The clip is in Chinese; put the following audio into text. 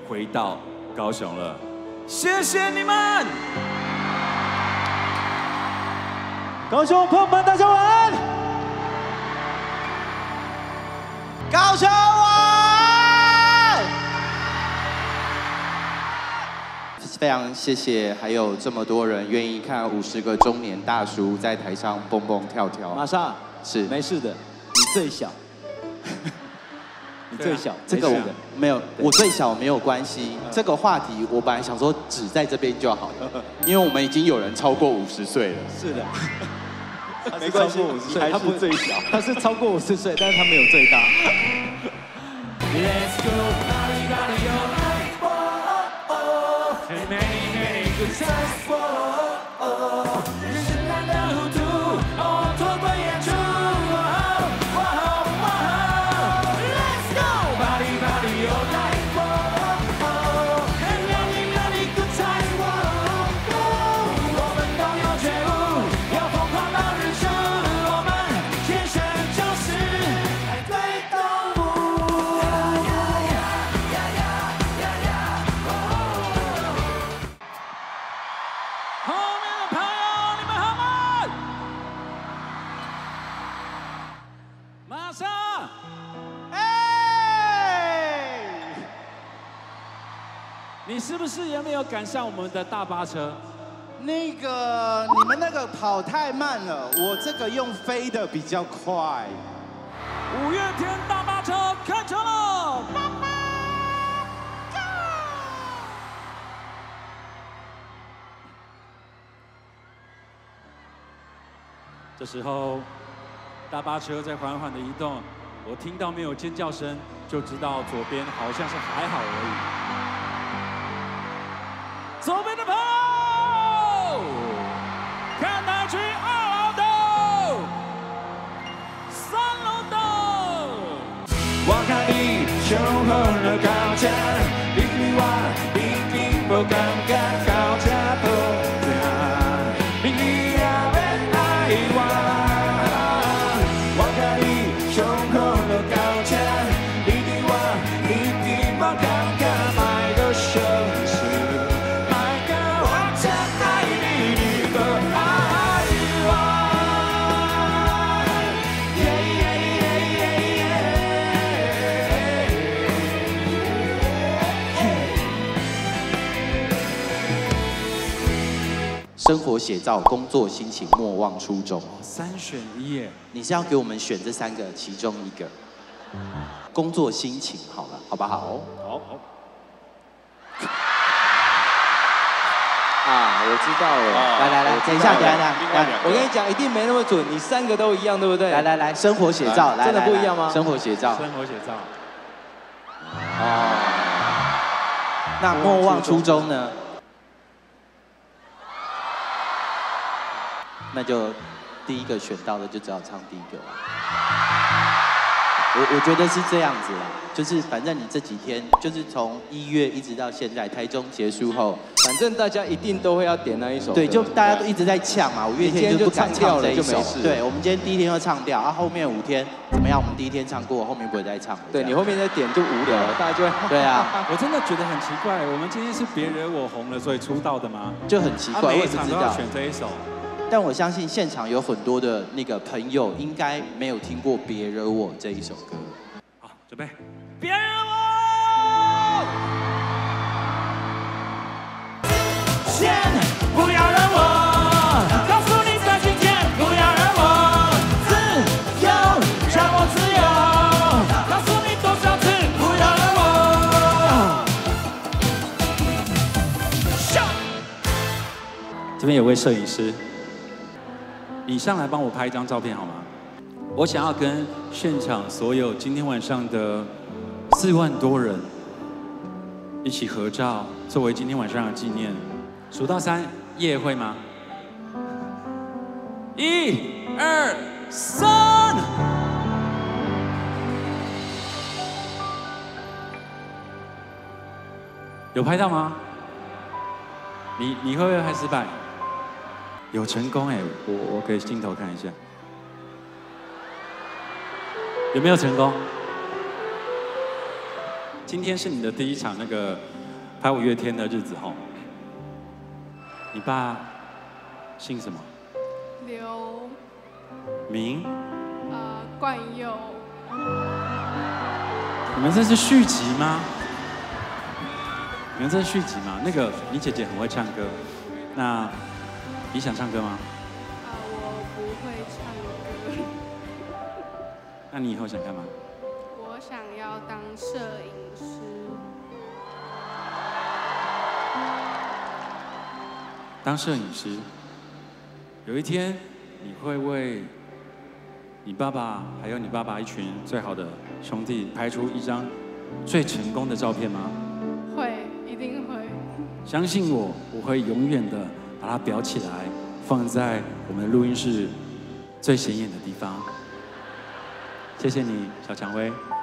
回到高雄了。谢谢你们！ 高雄朋友们，大家晚安！高雄晚安！非常谢谢，还有这么多人愿意看50个中年大叔在台上蹦蹦跳跳。 马上是没事的，你最小，你最小， 这个我没有，我最小没有关系。这个话题我本来想说只在这边就好了，因为我们已经有人超过50岁了。 是的。 没关系， 他不是最小，他是超过50岁，但是他没有最大。Let's go, party, party, your life, oh, oh, and many, many good times, oh, oh. 人生难得糊涂，哦，脱轨演出，哦，哦 Let's go, party, party, your life, oh, oh, and many, many good times, oh, oh. 我们都有觉悟，要疯狂到日出，我们天生就是爱对动物。后面的朋友，你们好吗？马上，你是不是也没有赶上我们的大巴车？ 那个你们那个跑太慢了，我这个用飞的比较快。 五月天大巴车开车了！这时候，大巴车在缓缓的移动，我听到没有尖叫声，就知道左边好像是还好而已。左边的朋友，看他去2楼的3楼的。我看你胸口的高架，你比我一定不感觉高架多大，你也要爱我。我看你胸口的高架，你比我一定不感觉买个手指，买个我真爱你，你不爱我。 生活写照、工作心情，莫忘初衷。 3选1耶！ 你是要给我们选这3个其中一个？工作心情好了，好不好？ 好。 啊，我知道了。 来，等一下， 我跟你讲，一定没那么准，你3个都一样，对不对？ 来，生活写照，来， 真的不一样吗？ 生活写照。 生活写照。 哦。那莫忘初衷呢？那就第一个选到的就只好唱第一个了。我觉得是这样子啦，就是反正你这几天就是从1月一直到现在，台中结束后， 反正大家一定都会要点那一首。 对，就大家都一直在呛嘛，5月天就不敢唱这一首。对，我们今天第一天就唱掉，啊，后面5天怎么样？我们第一天唱过，后面不会再唱了。 对你后面再点就无聊了，大家就会。 对啊， 我真的觉得很奇怪，我们今天是别惹我红了，所以出道的吗？ 就很奇怪，我也不知道。 选这一首。 但我相信现场有很多的那个朋友应该没有听过《别惹我》这一首歌。 好，准备。别惹我！先不要惹我，告诉你在今天不要惹我，自由让我自由，告诉你多少次不要惹我。这边有位摄影师。 你上来帮我拍一张照片好吗？我想要跟现场所有今天晚上的4万多人一起合照，作为今天晚上的纪念。数到3，叶会吗？1、2、3。有拍到吗？你会不会拍失败？ 有成功哎，我给镜头看一下，有没有成功？今天是你的第一场那个拍五月天的日子吼。你爸姓什么？ 刘名？ 冠佑。 你们这是续集吗？你们这是续集吗？那个你姐姐很会唱歌，那你想唱歌吗？ 我不会唱歌。 那你以后想干嘛？ 我想要当摄影师。 当摄影师，有一天你会为你爸爸还有你爸爸一群最好的兄弟拍出一张最成功的照片吗？ 会，一定会。 相信我，我会永远的把它裱起来，放在我们录音室最显眼的地方。谢谢你，小蔷薇。